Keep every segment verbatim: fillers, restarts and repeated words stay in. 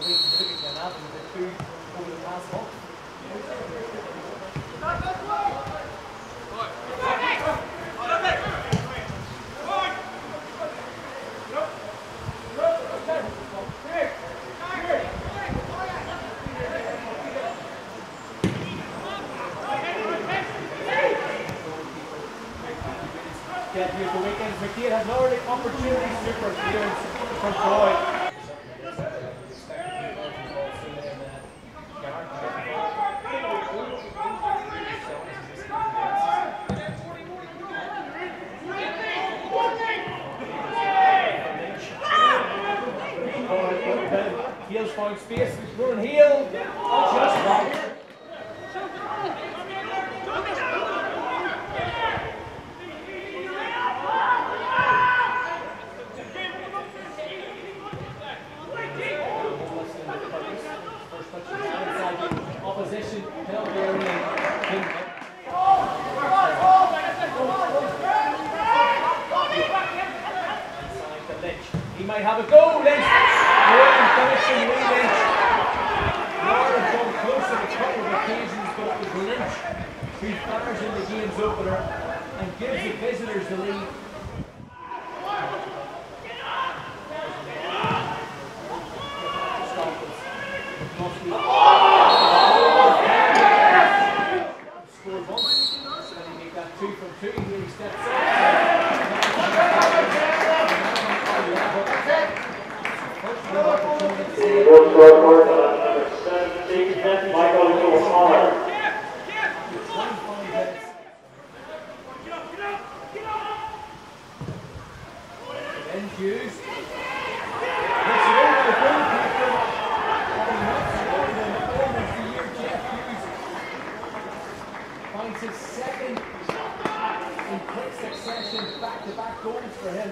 week, look at Glenavon with the two over the past month. Get here for weekends. McKean has already opportunity super clearance from Floyd. Heels found space. Running heel. Just right. Opposition, penalty area. He might have a go, Lynch. Warren finishing with Lynch. Warren come close on a couple of occasions, but it was Lynch who fires in the game's opener and gives the visitors the lead. Two from two, he really steps up. Then Hughes. Gets it over the goalkeeper. Almost a year, Jeff Hughes finds his second in quick succession, back-to-back goals for him.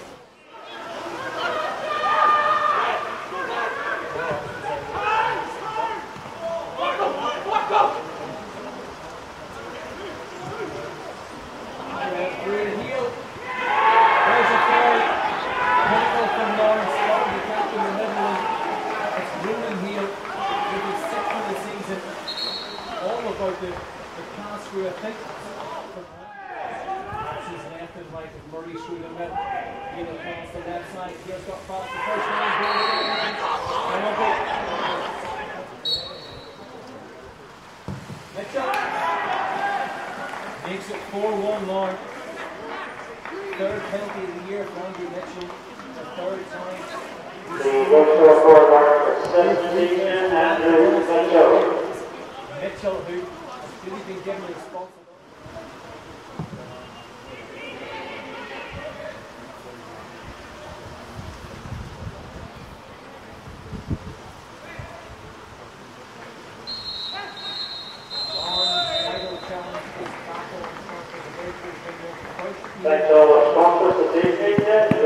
Through the heel. There's a foul. Pinnacle from Larne, spotting the captain in the middle. It's Ronan heel with his sixth of the season. All about the, the pass through, I think. Left and right with Murray through the middle. Heel across the left side. He's got past the first man. Mitchell makes it four one Larne. Third penalty of the year for Andrew Mitchell. The third time. The Worcester for Larne for seventh season, Andrew Mitchell. Mitchell, who has really been given the responsibility. Thanks all our sponsors this evening.